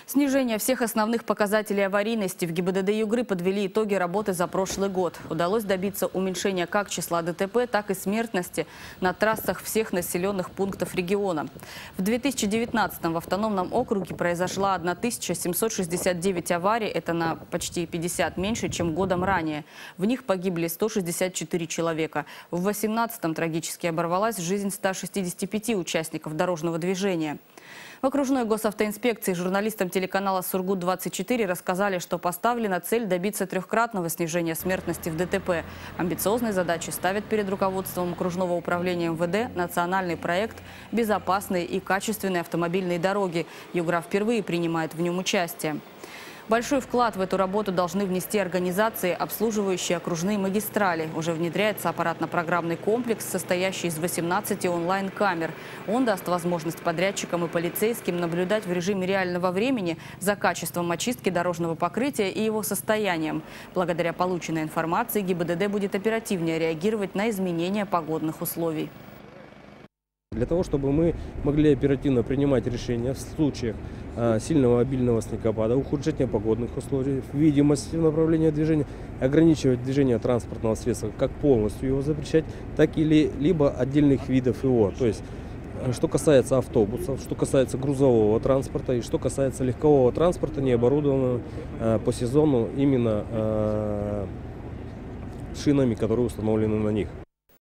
Снижение всех основных показателей аварийности в ГИБДД Югры подвели итоги работы за прошлый год. Удалось добиться уменьшения как числа ДТП, так и смертности на трассах всех населенных пунктов региона. В 2019-м в автономном округе произошла 1769 аварий. Это на почти 50 меньше, чем годом ранее. В них погибли 164 человека. В 2018-м трагически оборвалась жизнь 165 участников дорожного движения. В окружной госавтоинспекции журналистам телеканала «Сургут-24» рассказали, что поставлена цель добиться трехкратного снижения смертности в ДТП. Амбициозные задачи ставит перед руководством окружного управления МВД национальный проект «Безопасные и качественные автомобильные дороги». Югра впервые принимает в нем участие. Большой вклад в эту работу должны внести организации, обслуживающие окружные магистрали. Уже внедряется аппаратно-программный комплекс, состоящий из 18 онлайн-камер. Он даст возможность подрядчикам и полицейским наблюдать в режиме реального времени за качеством очистки дорожного покрытия и его состоянием. Благодаря полученной информации ГИБДД будет оперативнее реагировать на изменения погодных условий. Для того, чтобы мы могли оперативно принимать решения в случаях сильного обильного снегопада, ухудшения погодных условий, видимости в направлении движения, ограничивать движение транспортного средства, как полностью его запрещать, так и либо отдельных видов его. То есть, что касается автобусов, что касается грузового транспорта и что касается легкового транспорта, не оборудованного по сезону именно шинами, которые установлены на них.